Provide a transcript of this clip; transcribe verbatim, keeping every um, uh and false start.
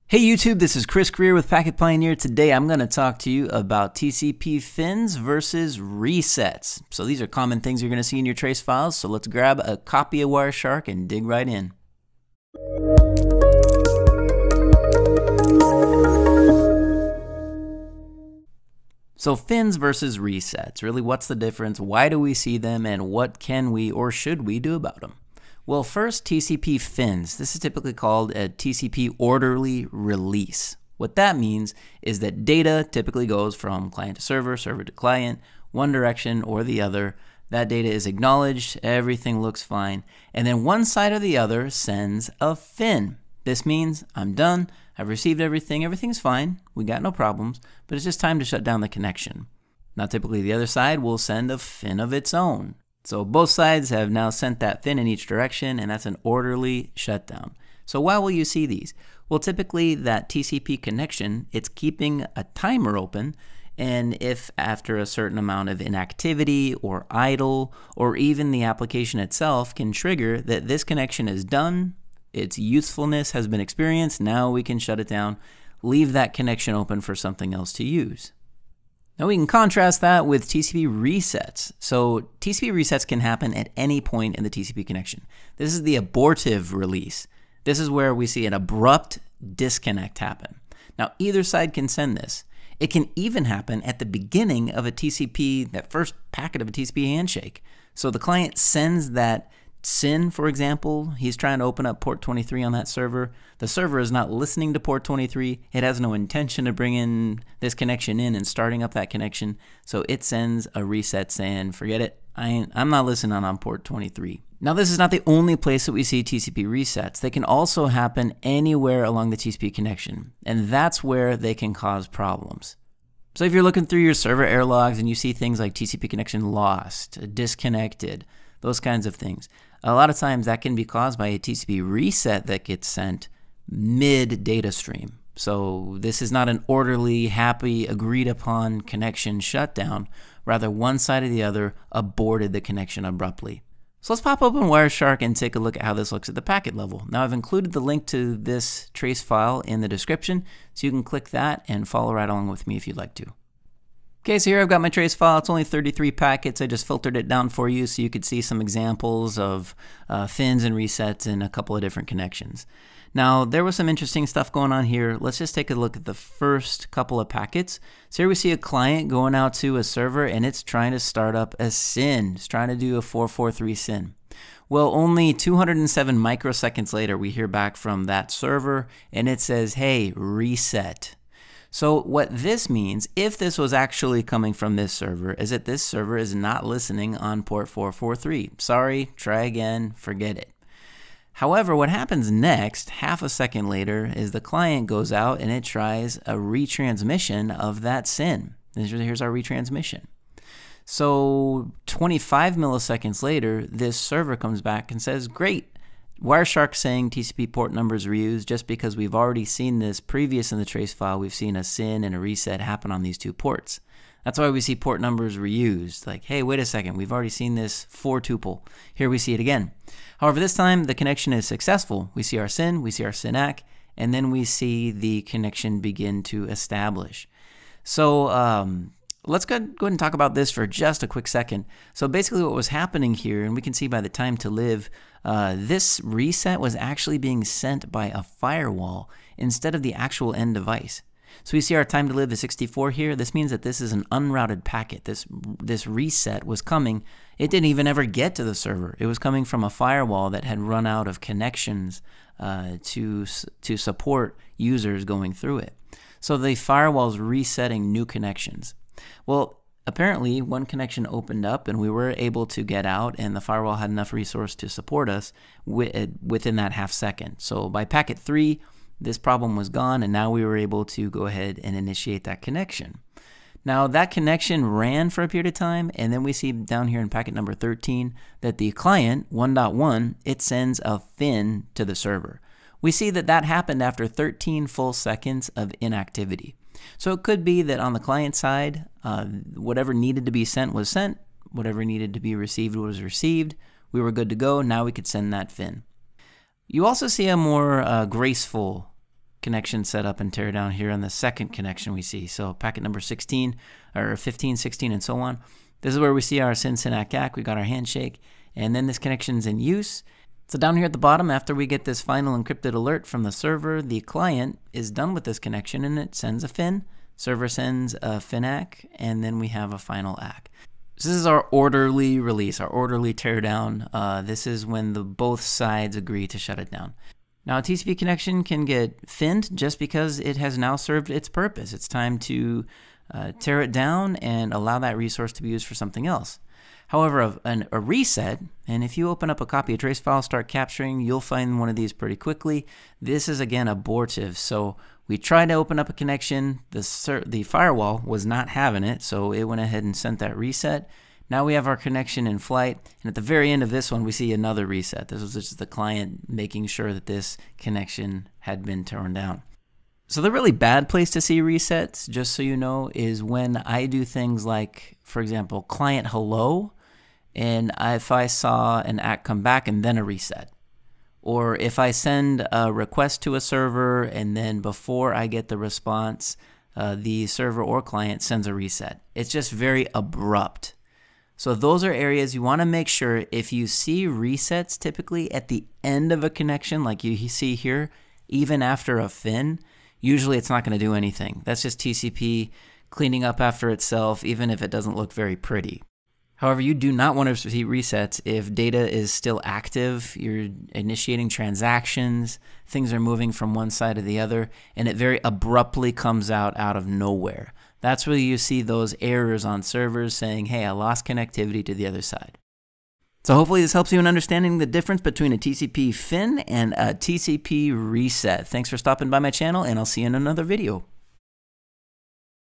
Hey YouTube, this is Chris Greer with Packet Pioneer. Today I'm going to talk to you about T C P fins versus resets. So these are common things you're going to see in your trace files. So let's grab a copy of Wireshark and dig right in. So fins versus resets, really what's the difference? Why do we see them and what can we or should we do about them? Well, first, T C P fins. This is typically called a T C P orderly release. What that means is that data typically goes from client to server, server to client, one direction or the other. That data is acknowledged, everything looks fine, and then one side or the other sends a fin. This means I'm done, I've received everything, everything's fine, we got no problems, but it's just time to shut down the connection. Now typically the other side will send a fin of its own. So both sides have now sent that fin in each direction, and that's an orderly shutdown. So why will you see these? Well, typically that T C P connection, it's keeping a timer open, and if after a certain amount of inactivity or idle, or even the application itself can trigger that this connection is done, its usefulness has been experienced, now we can shut it down, leave that connection open for something else to use. Now we can contrast that with T C P resets. So T C P resets can happen at any point in the T C P connection. This is the abortive release. This is where we see an abrupt disconnect happen. Now either side can send this. It can even happen at the beginning of a T C P, that first packet of a T C P handshake. So the client sends that S Y N, for example, he's trying to open up port twenty-three on that server. The server is not listening to port twenty-three. It has no intention of bringing this connection in and starting up that connection. So it sends a reset saying, forget it, I ain't, I'm not listening on port twenty-three. Now this is not the only place that we see T C P resets. They can also happen anywhere along the T C P connection, and that's where they can cause problems. So if you're looking through your server error logs and you see things like T C P connection lost, disconnected, those kinds of things, a lot of times that can be caused by a T C P reset that gets sent mid data stream. So this is not an orderly, happy, agreed upon connection shutdown. Rather, one side or the other aborted the connection abruptly. So let's pop open Wireshark and take a look at how this looks at the packet level. Now I've included the link to this trace file in the description, so you can click that and follow right along with me if you'd like to. Okay, so here I've got my trace file. It's only thirty-three packets. I just filtered it down for you so you could see some examples of uh, fins and resets in a couple of different connections. Now, there was some interesting stuff going on here. Let's just take a look at the first couple of packets. So here we see a client going out to a server, and it's trying to start up a S Y N. It's trying to do a four four three S Y N. Well, only two hundred seven microseconds later, we hear back from that server, and it says, hey, reset. So what this means, if this was actually coming from this server, is that this server is not listening on port four four three. Sorry, try again, forget it. However, what happens next, half a second later, is the client goes out and it tries a retransmission of that S Y N. Here's our retransmission. So twenty-five milliseconds later, this server comes back and says, great. Wireshark saying T C P port numbers reused just because we've already seen this previous in the trace file. We've seen a S Y N and a reset happen on these two ports. That's why we see port numbers reused. Like, hey, wait a second, we've already seen this four tuple. Here we see it again. However, this time the connection is successful. We see our S Y N, we see our S Y N A C, and then we see the connection begin to establish. So um, let's go, go ahead and talk about this for just a quick second. So basically what was happening here, and we can see by the time to live, uh, this reset was actually being sent by a firewall instead of the actual end device. So we see our time to live is sixty-four here. This means that this is an unrouted packet. This, this reset was coming. It didn't even ever get to the server. It was coming from a firewall that had run out of connections uh, to, to support users going through it. So the firewall's resetting new connections. Well, apparently one connection opened up and we were able to get out, and the firewall had enough resource to support us within that half second. So by packet three, this problem was gone, and now we were able to go ahead and initiate that connection. Now that connection ran for a period of time, and then we see down here in packet number thirteen that the client one dot one, it sends a fin to the server. We see that that happened after thirteen full seconds of inactivity. So it could be that on the client side, uh, whatever needed to be sent was sent, whatever needed to be received was received. We were good to go. Now we could send that fin. You also see a more uh, graceful connection set up and tear down here on the second connection we see. So packet number sixteen, or fifteen, sixteen, and so on. This is where we see our syn synac A C K. We got our handshake, and then this connection's in use. So down here at the bottom, after we get this final encrypted alert from the server, the client is done with this connection and it sends a fin. Server sends a fin A C K, and then we have a final A C K. So this is our orderly release, our orderly teardown. Uh, this is when the both sides agree to shut it down. Now a T C P connection can get finned just because it has now served its purpose. It's time to uh, tear it down and allow that resource to be used for something else. However, a, an, a reset, and if you open up a copy of trace file, start capturing, you'll find one of these pretty quickly. This is again abortive. So we tried to open up a connection, the, the firewall was not having it, so it went ahead and sent that reset. Now we have our connection in flight, and at the very end of this one we see another reset. This was just the client making sure that this connection had been torn down. So the really bad place to see resets, just so you know, is when I do things like, for example, client hello, and if I saw an A C K come back and then a reset. Or if I send a request to a server and then before I get the response, uh, the server or client sends a reset. It's just very abrupt. So those are areas you want to make sure if you see resets typically at the end of a connection like you see here, even after a fin, usually it's not going to do anything. That's just T C P cleaning up after itself, even if it doesn't look very pretty. However, you do not want to see resets if data is still active, you're initiating transactions, things are moving from one side to the other, and it very abruptly comes out out of nowhere. That's where you see those errors on servers saying, hey, I lost connectivity to the other side. So hopefully this helps you in understanding the difference between a T C P fin and a T C P reset. Thanks for stopping by my channel, and I'll see you in another video.